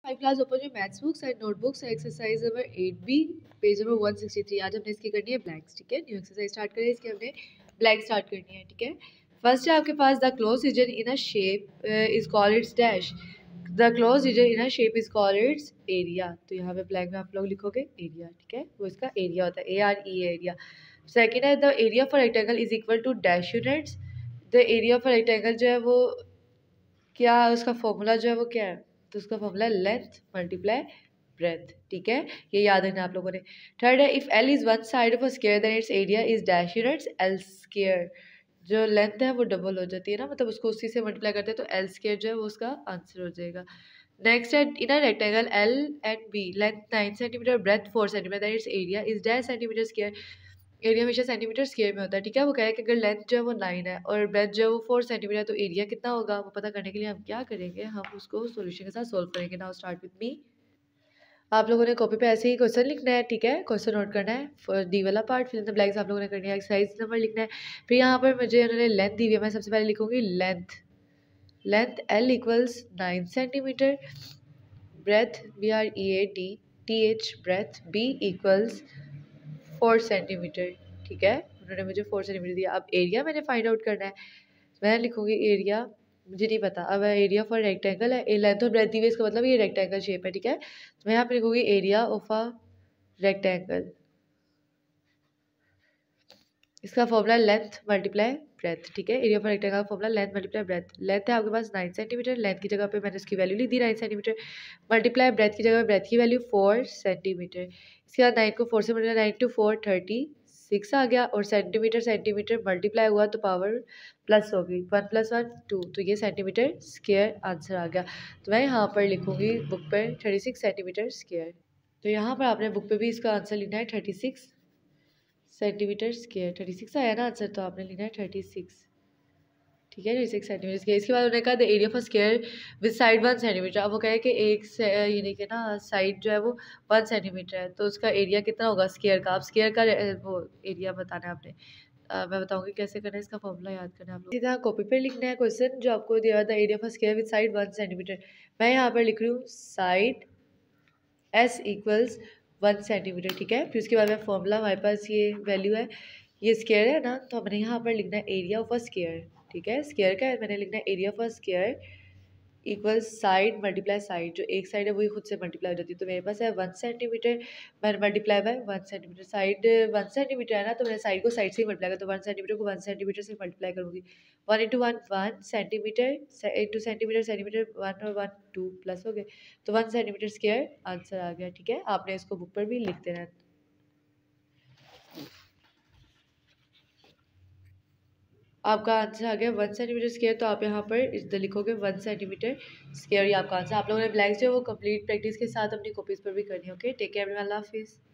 High class open your maths books and notebooks exercise number 8B page number 163। आज हमने इसकी करनी है ब्लैंक्स, ठीक है। न्यू एक्सरसाइज स्टार्ट करें, इसकी हमने ब्लैंक स्टार्ट करनी है, ठीक है। फर्स्ट है आपके पास the close region in a shape is called its dash. The close region in a shape is called its area. तो यहाँ पे ब्लैंक में आप लोग लिखोगे एरिया, ठीक है। वो इसका एरिया होता है, ARE एरिया। सेकेंड है the area for rectangle is equal to dash units. The area for rectangle जो है वो क्या, उसका फॉर्मूला जो है वो क्या है, तो उसका फॉर्मूला लेंथ मल्टीप्लाई ब्रेथ, ठीक है। ये याद रखना आप लोगों ने। थर्ड है if L is one side of a square then its area is dash units L square. जो लेंथ है वो डबल हो जाती है ना, मतलब उसको उसी से मल्टीप्लाई करते हैं तो एल स्क्वायर जो है वो उसका आंसर हो जाएगा। नेक्स्ट है in a rectangle L and B length 9 centimetre breadth 4 centimetre then its area is dash centimetre square. Area हमेशा सेंटीमीटर स्क्वायर में होता है, ठीक है। वो कह रहा है कि अगर लेंथ जो है वो 9 है और ब्रेथ जो है वो 4 सेंटीमीटर है तो एरिया कितना होगा वो पता करने के लिए हम क्या करेंगे, हम उसको सॉल्यूशन के साथ सोल्व करेंगे। Now start with me. आप लोगों ने कॉपी पे ऐसे ही क्वेश्चन लिखना है, ठीक है। क्वेश्चन नोट करना है, डी वाला part fill in the blanks आप लोगों ने करनी है। एक्सरसाइज नंबर लिखना है। फिर यहाँ पर मुझे उन्होंने लेंथ दी हुई है, मैं सबसे पहले लिखूंगी length. Length L equals 9 centimetre, breadth BREATH breadth B equals 4 centimetre, ठीक है। उन्होंने मुझे 4 सेंटीमीटर दिया। अब एरिया मैंने फाइंड आउट करना है, मैं लिखूंगी एरिया, मुझे नहीं पता। अब एरिया फॉर रेक्टेंगल है, लेंथ और ब्रेथ दी हुई, इसका मतलब ये रेक्टेंगल शेप है, ठीक है। तो मैं यहाँ पे लिखूंगी एरिया ऑफ अ रेक्टेंगल। इसका फॉर्मूला लेंथ मल्टीप्लाई ब्रेथ, ठीक है। एरिया फॉर रेक्टेंगल का formula length multiply breadth. Length है आपके पास 9 सेंटीमीटर, लेंथ की जगह पे मैंने उसकी वैल्यू लिख दी 9 सेंटीमीटर, मल्टीप्लाई ब्रेथ की जगह पे ब्रेथ की वैल्यू 4 सेंटीमीटर। इसके बाद 9 को 4 से मल्टीप्लाई 9 टू 4 36 आ गया, और सेंटीमीटर सेंटीमीटर मल्टीप्लाई हुआ तो पावर प्लस होगी, 1 + 1 2, तो ये सेंटीमीटर स्क्वायर आंसर आ गया। तो मैं यहाँ पर लिखूंगी बुक पर 36 सेंटीमीटर स्क्वायर। तो यहाँ पर आपने बुक पे भी इसका आंसर लिखना है 36 सेंटीमीटर स्क्वायर। 36 आया ना आंसर, तो आपने लिखना है 36, ठीक है। 36 सेंटीमीटर स्क्वायर। इसके बाद उन्होंने कहा the area for square with side 1 centimetre. अब वो कहे कि एक यानी कि ना साइड जो है वो 1 सेंटीमीटर है, तो उसका एरिया कितना होगा स्क्वायर का। आप स्क्वायर का वो एरिया बताना है आपने। मैं बताऊंगी कैसे करना है, इसका फॉर्मूला याद करना है आप लोग। सीधा कॉपी पर लिखना है क्वेश्चन जो आपको दिया था, area for square with side 1 centimetre. मैं यहाँ पर लिख रही हूँ साइड S इक्वल्स 1 सेंटीमीटर, ठीक है। फिर उसके बाद में फॉर्मूला हमारे पास ये वैल्यू है, ये स्क्वायर है ना, तो हमने यहाँ पर लिखना है एरिया ऑफ अ स्क्वायर, ठीक है। स्क्वायर का मैंने लिखना है area of a square equal side multiply side, जो एक साइड है वही खुद से मल्टीप्लाई हो जाती है। तो मेरे पास है 1 सेंटीमीटर, मैंने multiply by 1 centimetre. Side 1 centimetre है ना, तो मैंने साइड को साइड से ही मल्टीप्लाई कर, तो 1 सेंटीमीटर को 1 सेंटीमीटर से मल्टीप्लाई करूँगी। 1 × 1 1 सेंटीमीटर, इंटू सेंटीमीटर सेंटीमीटर 1 और 1 2 प्लस हो गए, तो 1 सेंटीमीटर स्क्वायर आंसर आ गया, ठीक है। आपने इसको बुक पर भी लिख देना है। आपका आंसर आ गया 1 सेंटीमीटर स्क्वायर, तो आप यहाँ पर इधर लिखोगे 1 सेंटीमीटर स्क्वायर, ये आपका आंसर। आप लोगों ने ब्लैंक्स जो है वो कंप्लीट प्रैक्टिस के साथ अपनी कॉपीज पर भी करनी है, ओके। टेक केयर एवरीवन, अल्लाह हाफिज़।